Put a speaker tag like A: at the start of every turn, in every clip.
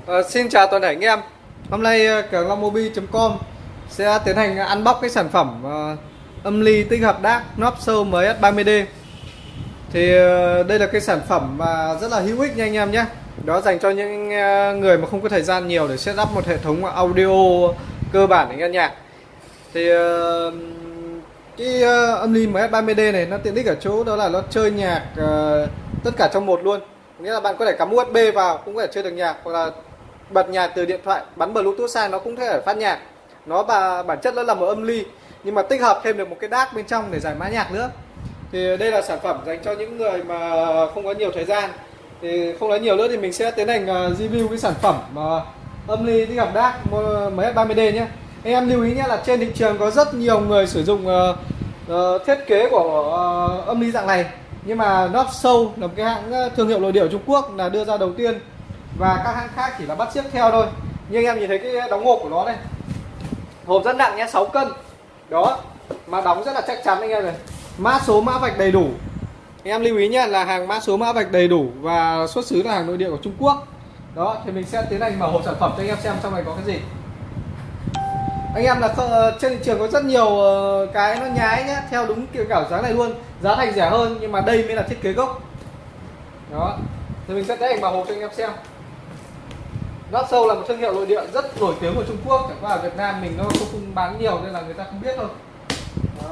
A: Xin chào toàn thể anh em. Hôm nay cửa longmobi.com sẽ tiến hành unbox cái sản phẩm âm ly tích hợp DAC Knob Show MS30D. Thì đây là cái sản phẩm mà rất là hữu ích nha anh em nhé. Đó dành cho những người mà không có thời gian nhiều để setup một hệ thống audio cơ bản để nghe nhạc. Thì cái âm ly MS30D này nó tiện ích ở chỗ đó là nó chơi nhạc tất cả trong một luôn. Nghĩa là bạn có thể cắm USB vào cũng có thể chơi được nhạc, hoặc là bật nhạc từ điện thoại bắn Bluetooth sang nó cũng có thể phát nhạc. Nó bản chất nó là một âm ly nhưng mà tích hợp thêm được một cái DAC bên trong để giải mã nhạc nữa. Thì đây là sản phẩm dành cho những người mà không có nhiều thời gian. Thì không nói nhiều nữa thì mình sẽ tiến hành review cái sản phẩm âm ly tích hợp DAC MS30D nhé. Anh em lưu ý nhé là trên thị trường có rất nhiều người sử dụng thiết kế của âm ly dạng này, nhưng mà Knob Show là một cái hãng thương hiệu nội địa của Trung Quốc là đưa ra đầu tiên, và các hãng khác chỉ là bắt chước theo thôi. Như anh em nhìn thấy cái đóng hộp của nó đây, hộp rất nặng nhé, 6 cân đó, mà đóng rất là chắc chắn anh em này, mã số mã vạch đầy đủ. Anh em lưu ý nhé là hàng mã số mã vạch đầy đủ và xuất xứ là hàng nội địa của Trung Quốc. Đó thì mình sẽ tiến hành mở hộp sản phẩm cho anh em xem trong này có cái gì. Anh em là trên thị trường có rất nhiều cái nó nhái nhé, theo đúng kiểu dáng này luôn, giá thành rẻ hơn, nhưng mà đây mới là thiết kế gốc. Đó thì mình sẽ tiến hành mở hộp cho anh em xem. Knob Show là một thương hiệu nội địa rất nổi tiếng của Trung Quốc, chẳng qua ở Việt Nam mình nó không bán nhiều nên là người ta không biết thôi. Đó.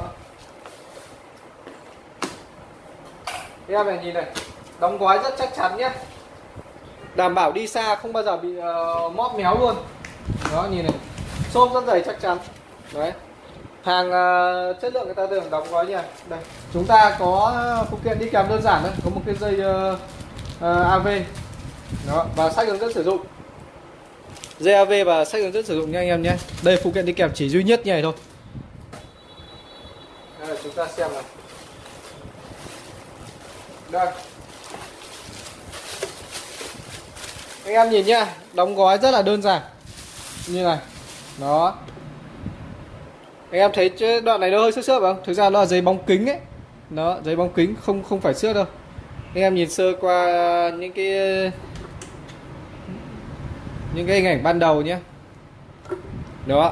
A: Anh em này nhìn này, đóng gói rất chắc chắn nhé, đảm bảo đi xa không bao giờ bị móp méo luôn. Đó nhìn này, xốp rất dày chắc chắn. Đấy, hàng chất lượng người ta thường đóng gói nha. Đây, chúng ta có phụ kiện đi kèm đơn giản thôi, có một cái dây AV đó, và sách hướng dẫn sử dụng, dây AV và sách hướng dẫn sử dụng nha anh em nhé. Đây phụ kiện đi kèm chỉ duy nhất như này thôi. Đây là chúng ta xem này. Đây, anh em nhìn nhá, đóng gói rất là đơn giản như này. Đó, anh em thấy đoạn này nó hơi xước không? Thực ra nó là giấy bóng kính ấy. Đó, giấy bóng kính, không phải xước đâu. Anh em nhìn sơ qua những cái hình ảnh ban đầu nhé. Đó,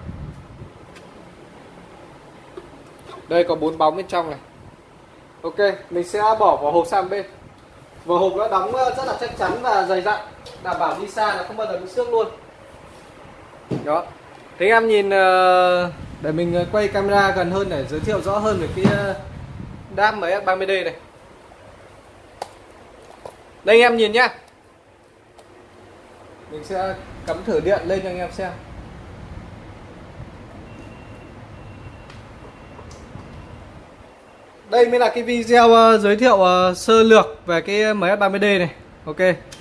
A: đây có 4 bóng bên trong này. Ok, mình sẽ bỏ vào hộp sang bên. Vỏ hộp nó đóng rất là chắc chắn và dày dặn, đảm bảo đi xa là không bao giờ bị xước luôn. Đó, thế anh em nhìn, để mình quay camera gần hơn để giới thiệu rõ hơn về cái DAC MS30D này. Đây anh em nhìn nhá, mình sẽ cắm thử điện lên cho anh em xem. Đây mới là cái video giới thiệu sơ lược về cái MS30D này. Ok.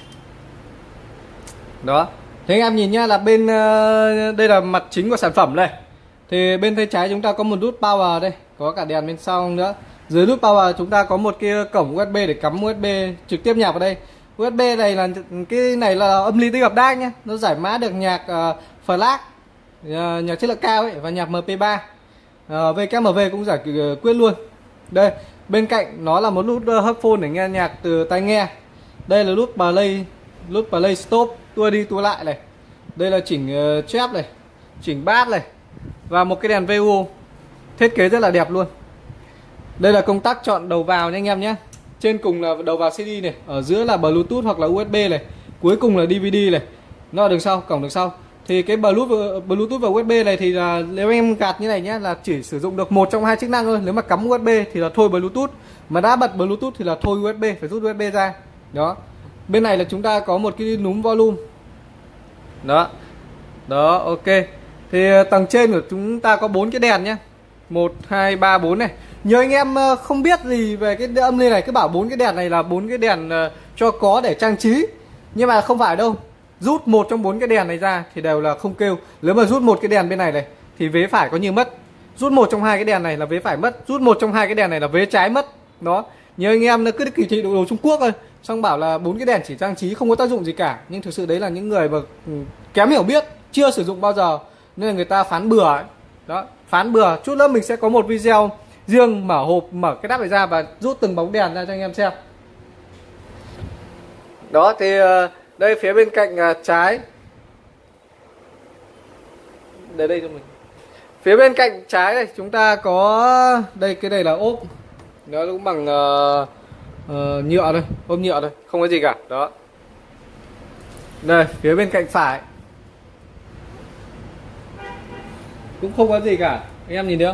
A: Đó, thế anh em nhìn nhá, là bên đây là mặt chính của sản phẩm này. Thì bên tay trái chúng ta có một nút power đây, có cả đèn bên sau nữa. Dưới nút power chúng ta có một cái cổng USB để cắm USB trực tiếp nhạc vào đây. USB này là cái này là âm ly tích hợp DAC nhé, nó giải mã được nhạc flash, nhạc chất lượng cao ấy, và nhạc MP3, VKMV cũng giải quyết luôn. Đây, bên cạnh nó là một nút hub phone để nghe nhạc từ tai nghe. Đây là nút play stop, tua đi tua lại này. Đây là chỉnh chép này, chỉnh bass này, và một cái đèn VU thiết kế rất là đẹp luôn. Đây là công tắc chọn đầu vào nha anh em nhé. Trên cùng là đầu vào CD này, ở giữa là Bluetooth hoặc là USB này, cuối cùng là DVD này. Nó ở đường sau, cổng đường sau. Thì cái Bluetooth và USB này thì là nếu em gạt như này nhé, là chỉ sử dụng được một trong hai chức năng thôi. Nếu mà cắm USB thì là thôi Bluetooth, mà đã bật Bluetooth thì là thôi USB, phải rút USB ra. Đó, bên này là chúng ta có một cái núm volume. Đó, đó, ok. Thì tầng trên của chúng ta có 4 cái đèn nhé, 1, 2, 3, 4 này. Nhiều anh em không biết gì về cái âm ly này cứ bảo 4 cái đèn này là 4 cái đèn cho có để trang trí, nhưng mà không phải đâu. Rút một trong 4 cái đèn này ra thì đều là không kêu. Nếu mà rút một cái đèn bên này này thì vế phải có như mất. Rút một trong hai cái đèn này là vế phải mất. Rút một trong hai cái đèn này là vế trái mất. Đó, nhiều anh em nó cứ kỳ thị đồ Trung Quốc thôi, xong bảo là 4 cái đèn chỉ trang trí không có tác dụng gì cả. Nhưng thực sự đấy là những người mà kém hiểu biết, chưa sử dụng bao giờ, nên là người ta phán bừa ấy. Đó, phán bừa. Chút nữa mình sẽ có một video riêng mở hộp, mở cái nắp này ra và rút từng bóng đèn ra cho anh em xem. Đó thì Đây phía bên cạnh trái. Để đây cho mình. Phía bên cạnh trái này chúng ta có đây, cái này là ốp. Nó cũng bằng nhựa thôi, ốp nhựa thôi, không có gì cả. Đó. Đây, phía bên cạnh phải cũng không có gì cả. Anh em nhìn thấy không?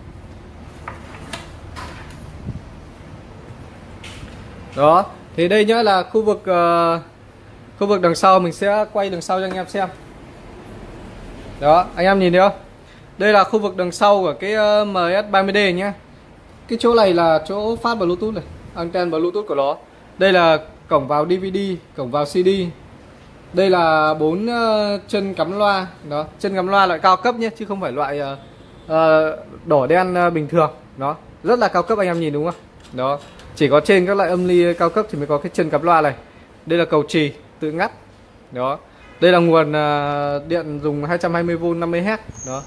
A: Đó, thì đây nhá là khu vực đằng sau, mình sẽ quay đằng sau cho anh em xem. Đó, anh em nhìn thấy không? Đây là khu vực đằng sau của cái MS30D nhá. Cái chỗ này là chỗ phát Bluetooth này, anten Bluetooth của nó. Đây là cổng vào DVD, cổng vào CD. Đây là 4 chân cắm loa. Đó, chân cắm loa loại cao cấp nhé, chứ không phải loại đỏ đen bình thường. Đó, rất là cao cấp anh em nhìn đúng không? Đó, chỉ có trên các loại âm ly cao cấp thì mới có cái chân cắm loa này. Đây là cầu trì tự ngắt. Đó, đây là nguồn điện dùng 220V 50Hz. Đó.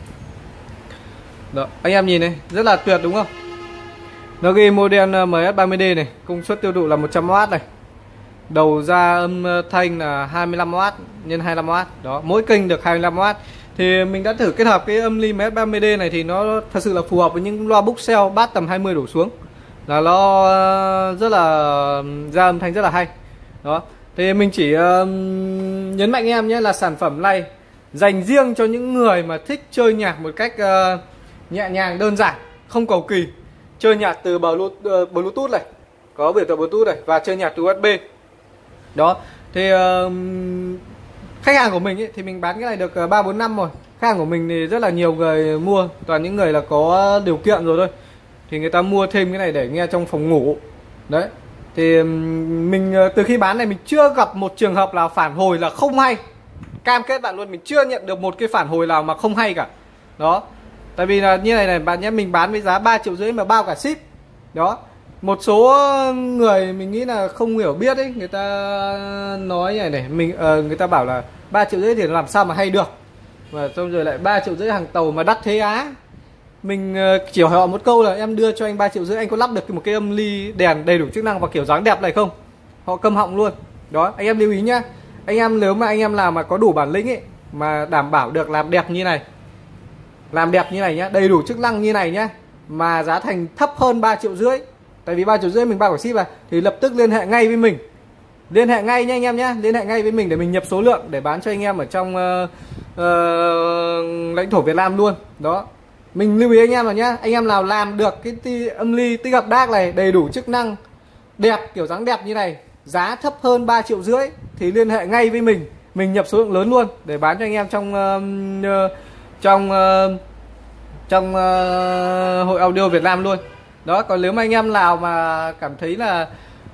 A: Đó, anh em nhìn này, rất là tuyệt đúng không? Nó ghi model MS30D này, công suất tiêu thụ là 100W này. Đầu ra âm thanh là 25W nhân 25W. Đó, mỗi kênh được 25W. Thì mình đã thử kết hợp cái âm ly MS30D này thì nó thật sự là phù hợp với những loa Bookshelf bass tầm 20 đổ xuống. Là nó rất là ra âm thanh rất là hay. Đó. Thì mình chỉ nhấn mạnh em nhé là sản phẩm này dành riêng cho những người mà thích chơi nhạc một cách nhẹ nhàng đơn giản, không cầu kỳ. Chơi nhạc từ Bluetooth này, có biểu tượng Bluetooth này, và chơi nhạc từ USB. Đó, thì khách hàng của mình ấy, thì mình bán cái này được 3-4 năm rồi. Khách hàng của mình thì rất là nhiều người mua, toàn những người là có điều kiện rồi thôi. Thì người ta mua thêm cái này để nghe trong phòng ngủ. Đấy. Thì mình từ khi bán này mình chưa gặp một trường hợp nào phản hồi là không hay. Cam kết bạn luôn, mình chưa nhận được một cái phản hồi nào mà không hay cả. Đó. Tại vì là như này bạn nhé, mình bán với giá 3,5 triệu mà bao cả ship. Đó. Một số người mình nghĩ là không hiểu biết ấy, người ta nói như này người ta bảo là 3,5 triệu thì làm sao mà hay được. Mà xong rồi lại 3,5 triệu hàng tàu mà đắt thế á. Mình chỉ hỏi họ một câu là em đưa cho anh 3,5 triệu, anh có lắp được một cái âm ly đèn đầy đủ chức năng và kiểu dáng đẹp này không? Họ câm họng luôn. Đó, anh em lưu ý nhá. Anh em nếu mà anh em làm mà có đủ bản lĩnh ấy, mà đảm bảo được làm đẹp như này, làm đẹp như này nhá, đầy đủ chức năng như này nhá, mà giá thành thấp hơn 3,5 triệu. Tại vì 3,5 triệu mình bao cả ship à, thì lập tức liên hệ ngay với mình. Liên hệ ngay nha anh em nhé, liên hệ ngay với mình để mình nhập số lượng để bán cho anh em ở trong lãnh thổ Việt Nam luôn. Đó. Mình lưu ý anh em là nhá, anh em nào làm được cái âm ly tích hợp DAC này đầy đủ chức năng, đẹp, kiểu dáng đẹp như này, giá thấp hơn 3,5 triệu thì liên hệ ngay với mình nhập số lượng lớn luôn để bán cho anh em trong hội audio Việt Nam luôn. Đó, còn nếu mà anh em nào mà cảm thấy là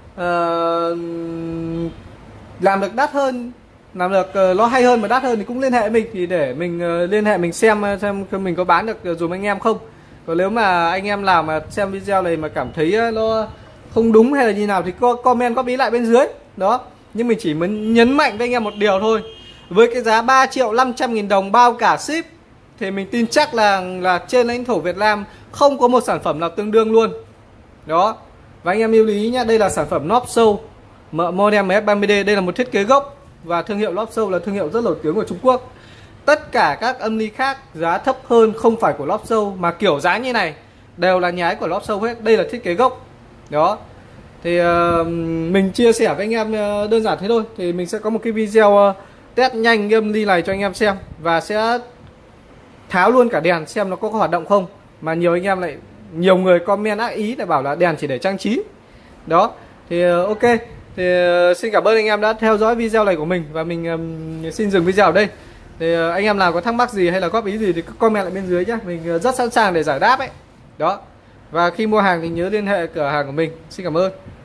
A: làm được đắt hơn, làm được nó hay hơn mà đắt hơn thì cũng liên hệ với mình, thì để mình liên hệ mình xem mình có bán được dùm anh em không. Còn nếu mà anh em nào mà xem video này mà cảm thấy nó không đúng hay là như nào thì comment góp ý lại bên dưới. Đó, nhưng mình chỉ muốn nhấn mạnh với anh em một điều thôi, với cái giá 3.500.000 đồng bao cả ship thì mình tin chắc là trên lãnh thổ Việt Nam không có một sản phẩm nào tương đương luôn. Đó. Và anh em lưu ý nhé, đây là sản phẩm Lop Show model MS30D. Đây là một thiết kế gốc và thương hiệu Lop Show là thương hiệu rất nổi tiếng của Trung Quốc. Tất cả các âm ly khác giá thấp hơn không phải của Lop Show mà kiểu giá như này đều là nhái của Lop Show hết. Đây là thiết kế gốc. Đó. Thì mình chia sẻ với anh em đơn giản thế thôi. Thì mình sẽ có một cái video test nhanh âm ly này cho anh em xem, và sẽ tháo luôn cả đèn xem nó có hoạt động không. Mà nhiều người comment ác ý để bảo là đèn chỉ để trang trí. Đó. Thì ok. Thì xin cảm ơn anh em đã theo dõi video này của mình, và mình xin dừng video ở đây. Thì anh em nào có thắc mắc gì hay là góp ý gì thì cứ comment lại bên dưới nhé. Mình rất sẵn sàng để giải đáp ấy. Đó. Và khi mua hàng thì nhớ liên hệ cửa hàng của mình. Xin cảm ơn.